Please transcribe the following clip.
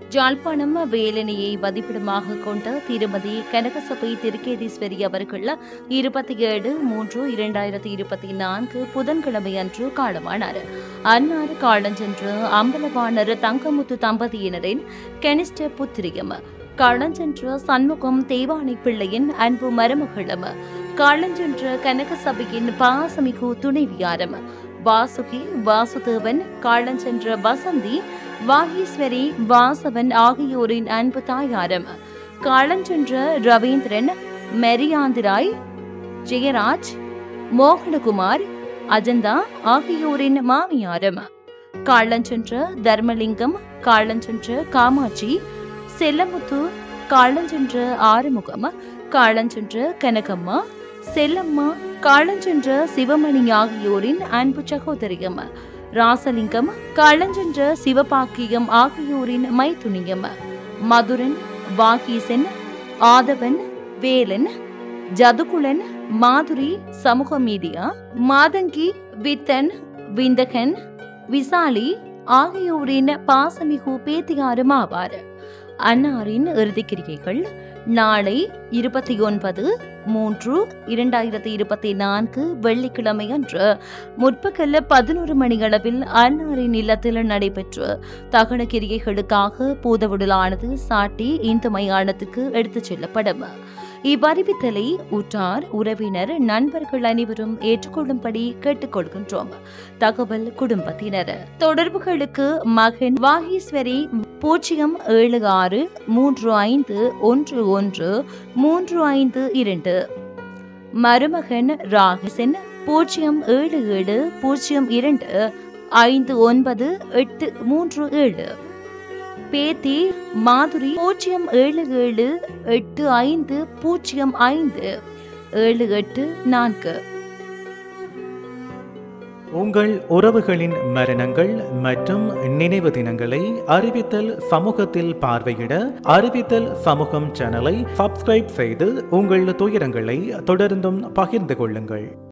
ஜாழ்ப்பாணம் வேலனையை வதிப்பிடமாக கொண்ட திருமதி கனகசபை thirukethishwary அவர்கள் 27/3/2024 புதன்கிழமை அன்று காலமானார். அன்னார் காலஞ்சென்று அம்பலவாணர் தங்கமுத்து தம்பதியினரின் கனிஷ்ட புத்திரியம். காலஞ்சென்ற சண்முகம் தேவானை பிள்ளையின் அன்பு மருமகளும், காலஞ்சென்ற கனகசபையின் பாசமிகு துணைவியாரம் வாசுகி வாசுதேவன், காலஞ்சென்ற வசந்தி வாகீஸ்வரி வாசவன் ஆகியோரின் அன்பு தாயாரம், காலஞ்சென்ற ரவீந்திரன் மெரியாந்திராய் ஜெயராஜ் மோகனகுமார் அஜந்தா ஆகியோரின் மாமியாரம், காலஞ்சென்ற தர்மலிங்கம், காலஞ்சென்ற காமாட்சி செல்லமுத்து, காலஞ்சென்ற ஆறுமுகம், காலஞ்சென்ற கனகம செல்லம்மா, காலஞ்சென்ற சிவமணி ஆகியோரின் அன்பு சகோதரியம், ராசலிங்கம், காலஞ்சென்ற சிவபாக்கியம் ஆகியோரின் மைத்துனியம், மதுரன், வாகீசன், ஆதவன், வேலன், ஜதுகுலன், மாதுரி, சமூக மீடியா, மாதங்கி, வித்தன், விந்தகன், விசாலி ஆகியோரின் பாசமிகு பேத்தியாரும் ஆவார். அன்னாரின் இறுதிக்கிரிகைகள் நாளை 29/3/2024 வெள்ளிக்கிழமை அன்று முற்பகல் 11 மணியளவில் அன்னாரின் இல்லத்தில் நடைபெற்று தகன கிரியைகளுக்காக பூதவுடலானது சாட்டி இந்து மயானத்துக்கு எடுத்துச் செல்லப்படும். இவ்வறிவித்தலை உற்றார் உறவினர் நண்பர்கள் அனைவரும் ஏற்றுக்கொள்ளும்படி கேட்டுக்கொள்கின்றோம். தகவல் குடும்பத்தினர். தொடர்புகளுக்கு மகன் வாகீஸ்வரி 0765113552, மருமகன் ராகிசன் 07025987, பேத்தி மாதுரி 0778505784. உங்கள் உறவுகளின் மரணங்கள் மற்றும் நினைவு தினங்களை அறிவித்தல் சமூகத்தில் பார்வையிட அறிவித்தல் சமூகம் சேனலை சப்ஸ்கிரைப் செய்து உங்கள் துயரங்களை தொடர்ந்தும் பகிர்ந்து கொள்ளுங்கள்.